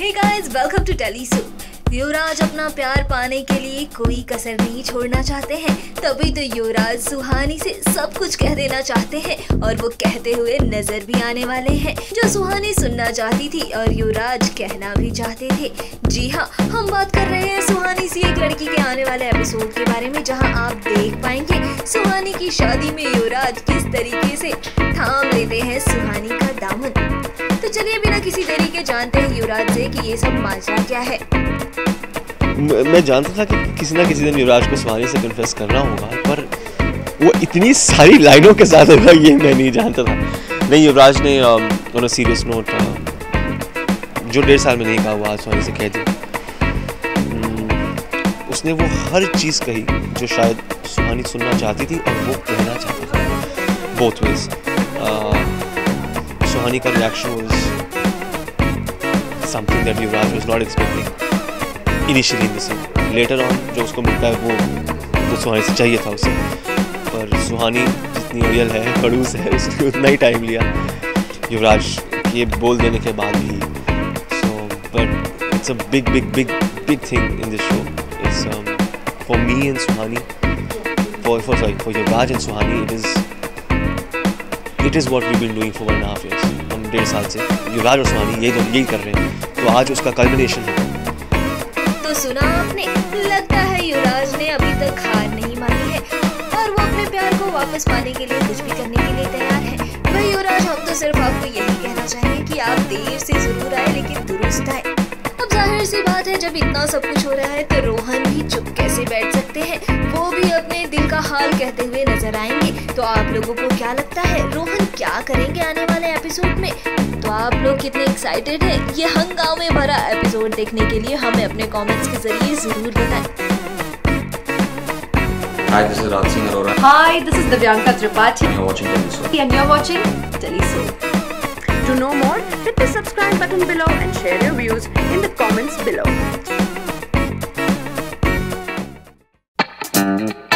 Hey guys, welcome to Telesoo। युवराज अपना प्यार पाने के लिए कोई कसर नहीं छोड़ना चाहते हैं, तभी तो युवराज सुहानी से सब कुछ कह देना चाहते हैं और वो कहते हुए नजर भी आने वाले हैं, जो सुहानी सुनना चाहती थी और युवराज कहना भी चाहते थे। जी हाँ, हम बात कर रहे हैं सुहानी सी एक लड़की के आने वाले एपिसोड के बारे में, जहाँ आप देख पाएंगे सुहानी की शादी में युवराज किस तरीके से थाम लेते हैं सुहानी का दामन। तो चलिए बिना किसी देरी के जानते हैं युवराज से कि ये सब माजरा क्या है। मैं जानता था कि किसी ना किसी दिन युवराज को सुहानी से कन्फेस करना होगा, पर वो इतनी सारी लाइनों के साथ होगा ये मैं नहीं जानता था। नहीं, युवराज ने ऑन अ सीरियस नोट जो 1.5 साल में नहीं कहा वो आज सुहानी से कह दी। उसने वो हर चीज़ कही जो शायद सुहानी सुनना चाहती थी और वो कहना चाहता था, बोथ वेज। सुहानी का reaction was something that Yuvraj was not expecting initially in the scene. Later on जो उसको मिलता है वो तो सुहानी से चाहिए था उसे, पर सुहानी जितनी रियल है, खड़ूस है, उसने उतना ही टाइम लिया युवराज ये बोल देने के बाद भी। So but it's a big big big big thing in this show. It's for me and Suhani, for Yuvraj and Suhani, it is what we been doing for 1.5 years। हम 1.5 साल से युवराज और सुहानी यही कर रहे हैं, तो आज उसका कल्मिनेशन है। तो सुना आपने, लगता है युवराज ने अभी तक हार नहीं मानी है और वो अपने प्यार को वापस पाने के लिए कुछ भी करने के लिए तैयार है। भाई युवराज, हम तो सिर्फ आपको यही कहना चाहेंगे कि आप देर से जरूर आए लेकिन दुरुस्त आए। अब जाहिर सी बात है, जब इतना सब कुछ हो रहा है तो रोहन भी चुप कैसे बैठ सकते हैं, वो भी अपने दिल का हाल कहते हुए नजर आएंगे। तो आप लोगों को क्या लगता है रोहन क्या करेंगे आने वाले एपिसोड में? तो आप लोग कितने एक्साइटेड हैं ये हंगामे भरा एपिसोड देखने के लिए, हमें अपने कमेंट्स के जरिए जरूर बताएं। Hi, this is Raj Singh Arora. Hi, this is Divyanka Tripathi. You're watching Telesoo. And you're watching Telesoo. To know more, hit the subscribe button below and share your views in the comments below.